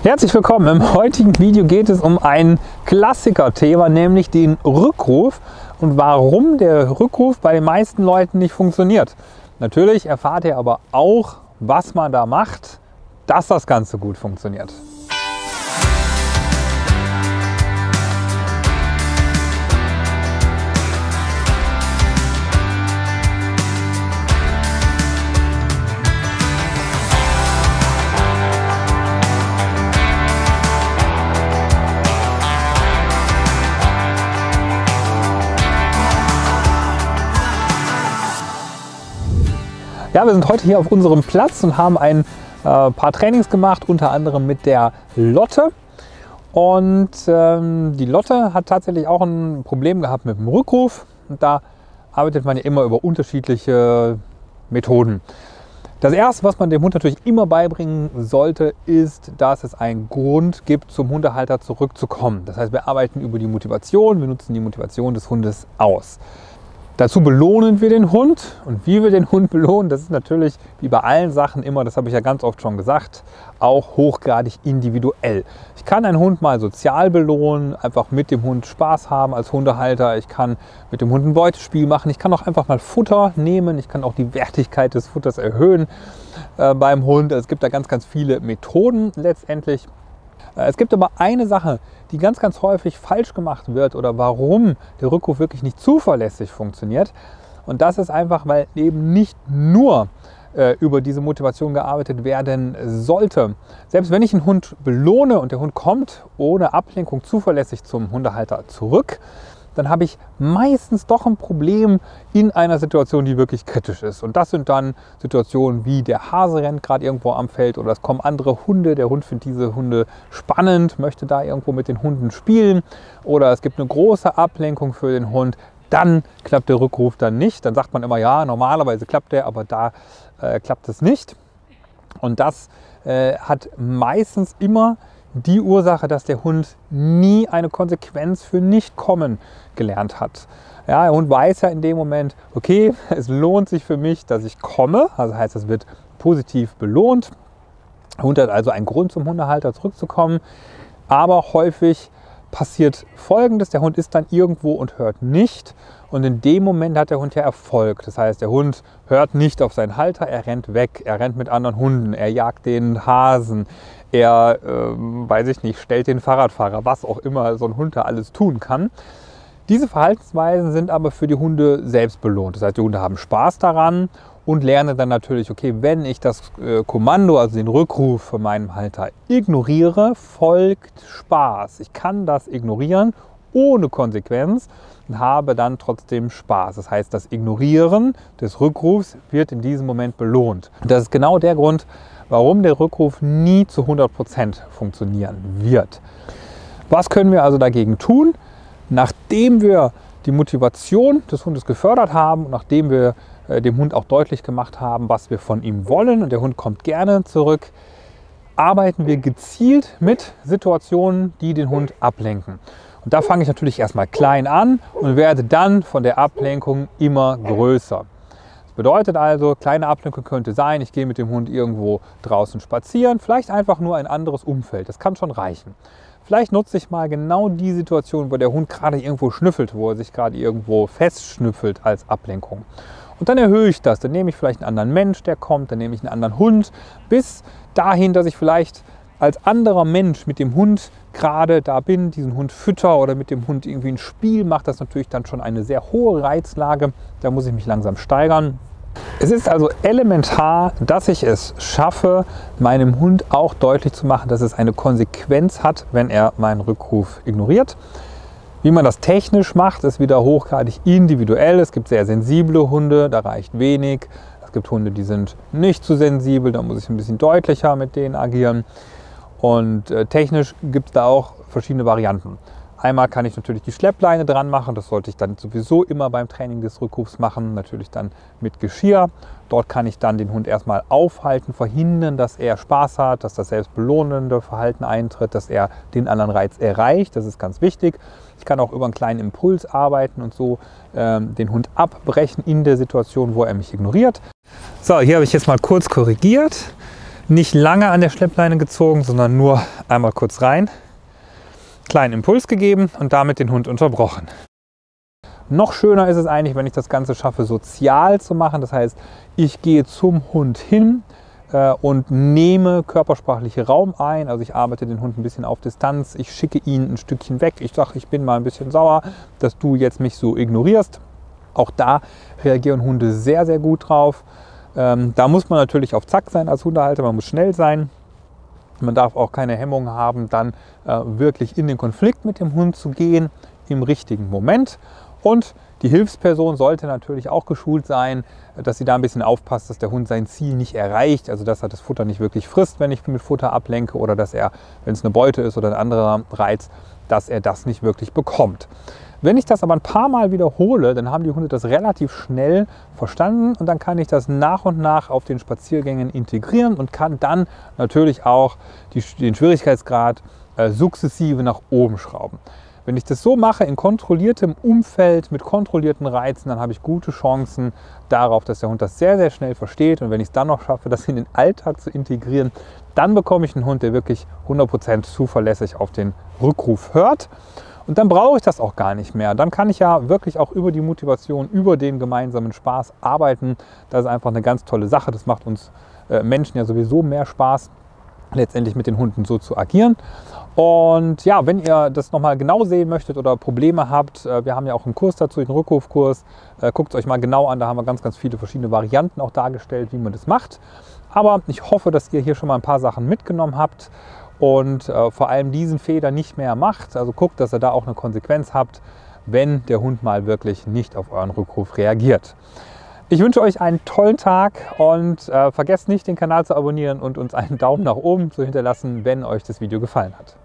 Herzlich willkommen. Im heutigen Video geht es um ein Klassiker-Thema, nämlich den Rückruf und warum der Rückruf bei den meisten Leuten nicht funktioniert. Natürlich erfahrt ihr aber auch, was man da macht, dass das Ganze gut funktioniert. Ja, wir sind heute hier auf unserem Platz und haben ein paar Trainings gemacht, unter anderem mit der Lotte. Und die Lotte hat tatsächlich auch ein Problem gehabt mit dem Rückruf. Und da arbeitet man ja immer über unterschiedliche Methoden. Das Erste, was man dem Hund natürlich immer beibringen sollte, ist, dass es einen Grund gibt, zum Hundehalter zurückzukommen. Das heißt, wir arbeiten über die Motivation, wir nutzen die Motivation des Hundes aus. Dazu belohnen wir den Hund, und wie wir den Hund belohnen, das ist natürlich wie bei allen Sachen immer, das habe ich ja ganz oft schon gesagt, auch hochgradig individuell. Ich kann einen Hund mal sozial belohnen, einfach mit dem Hund Spaß haben als Hundehalter. Ich kann mit dem Hund ein Beutespiel machen. Ich kann auch einfach mal Futter nehmen. Ich kann auch die Wertigkeit des Futters erhöhen beim Hund. Es gibt da ganz, ganz viele Methoden letztendlich. Es gibt aber eine Sache, die ganz, ganz häufig falsch gemacht wird oder warum der Rückruf wirklich nicht zuverlässig funktioniert. Und das ist einfach, weil eben nicht nur über diese Motivation gearbeitet werden sollte. Selbst wenn ich einen Hund belohne und der Hund kommt ohne Ablenkung zuverlässig zum Hundehalter zurück, dann habe ich meistens doch ein Problem in einer Situation, die wirklich kritisch ist. Und das sind dann Situationen wie der Hase rennt gerade irgendwo am Feld oder es kommen andere Hunde, der Hund findet diese Hunde spannend, möchte da irgendwo mit den Hunden spielen oder es gibt eine große Ablenkung für den Hund. Dann klappt der Rückruf dann nicht. Dann sagt man immer, ja, normalerweise klappt der, aber da klappt es nicht. Und das hat meistens immer die Ursache, dass der Hund nie eine Konsequenz für Nicht-Kommen gelernt hat. Ja, der Hund weiß ja in dem Moment, okay, es lohnt sich für mich, dass ich komme. Also heißt, es wird positiv belohnt. Der Hund hat also einen Grund, zum Hundehalter zurückzukommen. Aber häufig passiert Folgendes: Der Hund ist dann irgendwo und hört nicht. Und in dem Moment hat der Hund ja Erfolg. Das heißt, der Hund hört nicht auf seinen Halter, er rennt weg, er rennt mit anderen Hunden, er jagt den Hasen, er, weiß ich nicht, stellt den Fahrradfahrer, was auch immer so ein Hund da alles tun kann. Diese Verhaltensweisen sind aber für die Hunde selbst belohnt. Das heißt, die Hunde haben Spaß daran und lernen dann natürlich, okay, wenn ich das Kommando, also den Rückruf von meinem Halter ignoriere, folgt Spaß. Ich kann das ignorieren ohne Konsequenz und habe dann trotzdem Spaß. Das heißt, das Ignorieren des Rückrufs wird in diesem Moment belohnt. Und das ist genau der Grund, warum der Rückruf nie zu 100% funktionieren wird. Was können wir also dagegen tun? Nachdem wir die Motivation des Hundes gefördert haben und nachdem wir dem Hund auch deutlich gemacht haben, was wir von ihm wollen und der Hund kommt gerne zurück, arbeiten wir gezielt mit Situationen, die den Hund ablenken. Und da fange ich natürlich erstmal klein an und werde dann von der Ablenkung immer größer. Das bedeutet also, kleine Ablenkung könnte sein, ich gehe mit dem Hund irgendwo draußen spazieren, vielleicht einfach nur ein anderes Umfeld, das kann schon reichen. Vielleicht nutze ich mal genau die Situation, wo der Hund gerade irgendwo schnüffelt, wo er sich gerade irgendwo festschnüffelt als Ablenkung. Und dann erhöhe ich das, dann nehme ich vielleicht einen anderen Mensch, der kommt, dann nehme ich einen anderen Hund, bis dahin, dass ich vielleicht als anderer Mensch mit dem Hund gerade da bin, diesen Hund fütter oder mit dem Hund irgendwie ein Spiel macht, das natürlich dann schon eine sehr hohe Reizlage. Da muss ich mich langsam steigern. Es ist also elementar, dass ich es schaffe, meinem Hund auch deutlich zu machen, dass es eine Konsequenz hat, wenn er meinen Rückruf ignoriert. Wie man das technisch macht, ist wieder hochgradig individuell. Es gibt sehr sensible Hunde, da reicht wenig. Es gibt Hunde, die sind nicht zu sensibel, da muss ich ein bisschen deutlicher mit denen agieren. Und technisch gibt es da auch verschiedene Varianten. Einmal kann ich natürlich die Schleppleine dran machen, das sollte ich dann sowieso immer beim Training des Rückrufs machen, natürlich dann mit Geschirr. Dort kann ich dann den Hund erstmal aufhalten, verhindern, dass er Spaß hat, dass das selbstbelohnende Verhalten eintritt, dass er den anderen Reiz erreicht, das ist ganz wichtig. Ich kann auch über einen kleinen Impuls arbeiten und so den Hund abbrechen in der Situation, wo er mich ignoriert. So, hier habe ich jetzt mal kurz korrigiert. Nicht lange an der Schleppleine gezogen, sondern nur einmal kurz rein, kleinen Impuls gegeben und damit den Hund unterbrochen. Noch schöner ist es eigentlich, wenn ich das Ganze schaffe, sozial zu machen. Das heißt, ich gehe zum Hund hin und nehme körpersprachliche Raum ein. Also ich arbeite den Hund ein bisschen auf Distanz. Ich schicke ihn ein Stückchen weg. Ich sage, ich bin mal ein bisschen sauer, dass du jetzt mich so ignorierst. Auch da reagieren Hunde sehr, sehr gut drauf. Da muss man natürlich auf Zack sein als Hundehalter. Man muss schnell sein. Man darf auch keine Hemmung haben, dann wirklich in den Konflikt mit dem Hund zu gehen im richtigen Moment. Und die Hilfsperson sollte natürlich auch geschult sein, dass sie da ein bisschen aufpasst, dass der Hund sein Ziel nicht erreicht, also dass er das Futter nicht wirklich frisst, wenn ich mit Futter ablenke, oder dass er, wenn es eine Beute ist oder ein anderer Reiz, dass er das nicht wirklich bekommt. Wenn ich das aber ein paar Mal wiederhole, dann haben die Hunde das relativ schnell verstanden und dann kann ich das nach und nach auf den Spaziergängen integrieren und kann dann natürlich auch den Schwierigkeitsgrad sukzessive nach oben schrauben. Wenn ich das so mache, in kontrolliertem Umfeld, mit kontrollierten Reizen, dann habe ich gute Chancen darauf, dass der Hund das sehr, sehr schnell versteht. Und wenn ich es dann noch schaffe, das in den Alltag zu integrieren, dann bekomme ich einen Hund, der wirklich 100% zuverlässig auf den Rückruf hört. Und dann brauche ich das auch gar nicht mehr. Dann kann ich ja wirklich auch über die Motivation, über den gemeinsamen Spaß arbeiten. Das ist einfach eine ganz tolle Sache. Das macht uns Menschen ja sowieso mehr Spaß, letztendlich mit den Hunden so zu agieren. Und ja, wenn ihr das nochmal genau sehen möchtet oder Probleme habt, wir haben ja auch einen Kurs dazu, den Rückrufkurs, guckt es euch mal genau an, da haben wir ganz, ganz viele verschiedene Varianten auch dargestellt, wie man das macht. Aber ich hoffe, dass ihr hier schon mal ein paar Sachen mitgenommen habt und vor allem diesen Fehler nicht mehr macht. Also guckt, dass ihr da auch eine Konsequenz habt, wenn der Hund mal wirklich nicht auf euren Rückruf reagiert. Ich wünsche euch einen tollen Tag und vergesst nicht, den Kanal zu abonnieren und uns einen Daumen nach oben zu hinterlassen, wenn euch das Video gefallen hat.